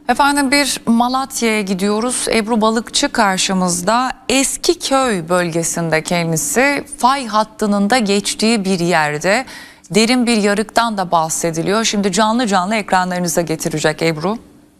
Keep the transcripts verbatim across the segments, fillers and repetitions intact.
Efendim bir Malatya'ya gidiyoruz. Ebru Balıkçı karşımızda. Eskiköy bölgesinde kendisi, fay hattının da geçtiği bir yerde derin bir yarıktan da bahsediliyor. Şimdi canlı canlı ekranlarınıza getirecek Ebru.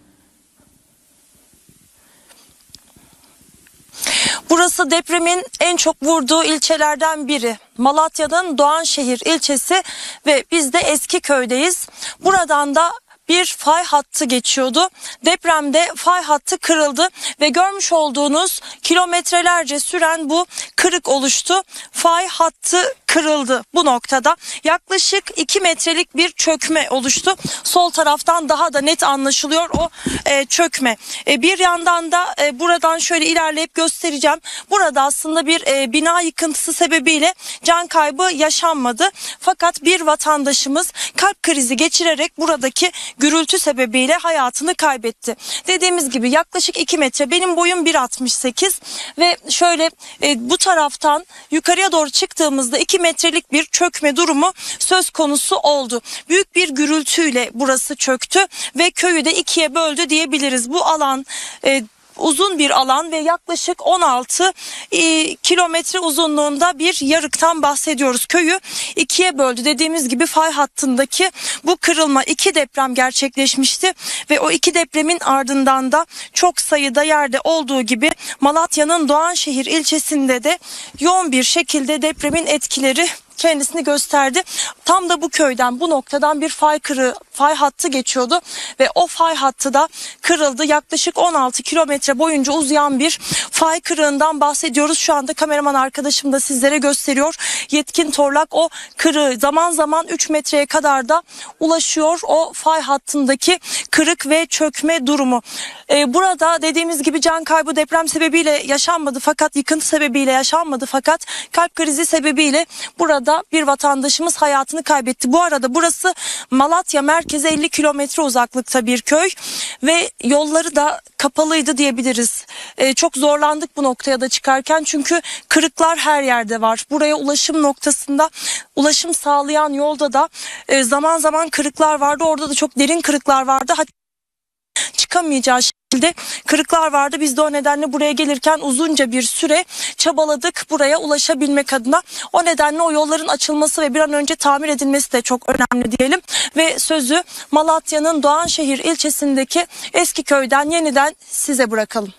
Burası depremin en çok vurduğu ilçelerden biri. Malatya'nın Doğanşehir ilçesi ve biz de Eskiköy'deyiz. Buradan da bir fay hattı geçiyordu. Depremde fay hattı kırıldı ve görmüş olduğunuz kilometrelerce süren bu kırık oluştu. Fay hattı kırıldı bu noktada. Yaklaşık iki metrelik bir çökme oluştu. Sol taraftan daha da net anlaşılıyor o e, çökme. E, bir yandan da e, buradan şöyle ilerleyip göstereceğim. Burada aslında bir e, bina yıkıntısı sebebiyle can kaybı yaşanmadı. Fakat bir vatandaşımız kalp krizi geçirerek buradaki gürültü sebebiyle hayatını kaybetti. Dediğimiz gibi yaklaşık iki metre, benim boyum bir altmış sekiz ve şöyle e, bu taraftan yukarıya doğru çıktığımızda iki metrelik bir çökme durumu söz konusu oldu. Büyük bir gürültüyle burası çöktü ve köyü de ikiye böldü diyebiliriz. Bu alan e, uzun bir alan ve yaklaşık on altı e, kilometre uzunluğunda bir yarıktan bahsediyoruz. Köyü ikiye böldü. Dediğimiz gibi fay hattındaki bu kırılma, iki deprem gerçekleşmişti ve o iki depremin ardından da çok sayıda yerde olduğu gibi Malatya'nın Doğanşehir ilçesinde de yoğun bir şekilde depremin etkileri kendisini gösterdi. Tam da bu köyden, bu noktadan bir fay kırığı, fay hattı geçiyordu ve o fay hattı da kırıldı. Yaklaşık on altı kilometre boyunca uzayan bir fay kırığından bahsediyoruz. Şu anda kameraman arkadaşım da sizlere gösteriyor. Yetkin Torlak o kırığı zaman zaman üç metreye kadar da ulaşıyor. O fay hattındaki kırık ve çökme durumu. Ee, burada dediğimiz gibi can kaybı deprem sebebiyle yaşanmadı fakat yıkıntı sebebiyle yaşanmadı fakat kalp krizi sebebiyle burada da bir vatandaşımız hayatını kaybetti. Bu arada burası Malatya merkeze elli kilometre uzaklıkta bir köy ve yolları da kapalıydı diyebiliriz. Ee, çok zorlandık bu noktaya da çıkarken çünkü kırıklar her yerde var. Buraya ulaşım noktasında, ulaşım sağlayan yolda da e, zaman zaman kırıklar vardı. Orada da çok derin kırıklar vardı. Hatta çıkamayacağı şekilde kırıklar vardı. Biz de o nedenle buraya gelirken uzunca bir süre çabaladık buraya ulaşabilmek adına. O nedenle o yolların açılması ve bir an önce tamir edilmesi de çok önemli diyelim. Ve sözü Malatya'nın Doğanşehir ilçesindeki Eskiköy'den yeniden size bırakalım.